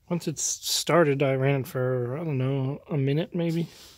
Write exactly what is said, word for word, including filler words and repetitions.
Once it's started, I ran it for, I don't know, a minute maybe.